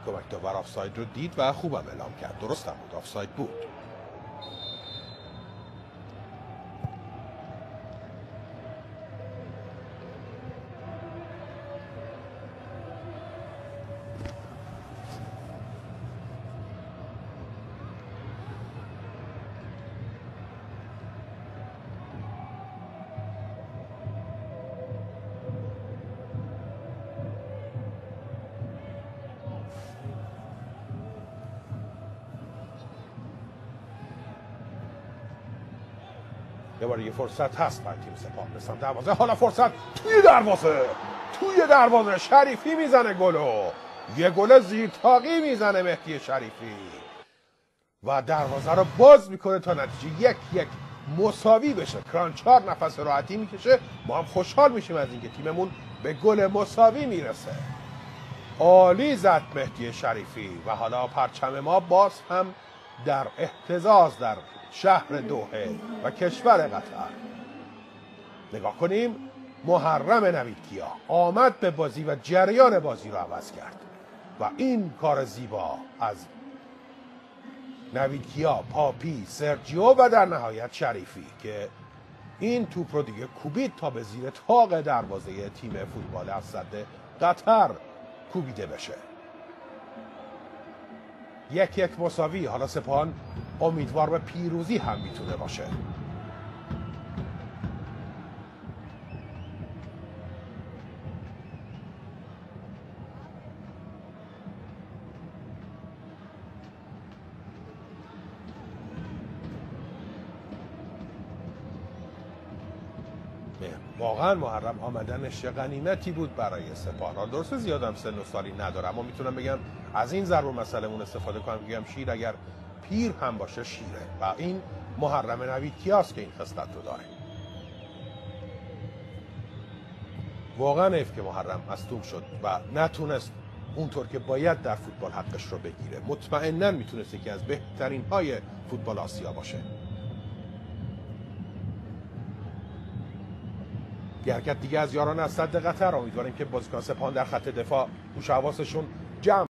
کمک داور آفساید رو دید و خوبم اعلام کرد. درست هم بود، آفساید بود. یه بار دیگه فرصت هست برای تیم سپاه به سمت دروازه. حالا فرصت توی دروازه شریفی میزنه گلو. یه گل زیرتاقی میزنه مهدی شریفی و دروازه رو باز میکنه تا نتیجه 1-1 مساوی بشه. کرانچار نفس راحتی میکشه. ما هم خوشحال میشیم از اینکه تیممون به گل مساوی میرسه. عالی زد مهدی شریفی و حالا پرچم ما باز هم در اهتزاز در شهر دوحه و کشور قطر. نگاه کنیم، محرم نویدکیا آمد به بازی و جریان بازی رو عوض کرد و این کار زیبا از نویدکیا، پاپی، سرجیو و در نهایت شریفی که این توپ رو دیگه کوبید تا به زیر طاق دروازه تیم فوتبال اسد قطر کوبیده بشه. 1-1 مساوی. حالا سپاهان امیدوار به پیروزی هم میتونه باشه. واقعا محرم آمدنش غنیمتی بود برای سپاهان. درسته زیادم سن و سالی نداره، اما میتونم بگم از این ضرب المثلمون استفاده کنم، بگم شیر اگر پیر هم باشه شیره و این محرم نویدکیاست که این خصلت رو داره. واقعا حیف که محرم مصدوم شد و نتونست اونطور که باید در فوتبال حقش رو بگیره. مطمئناً میتونست یکی از بهترین های فوتبال آسیا باشه. یه حرکت دیگه از یاران اسد قطر. امیدواریم که بازیکن سپاهان در خط دفاع هوش و حواسشون جمع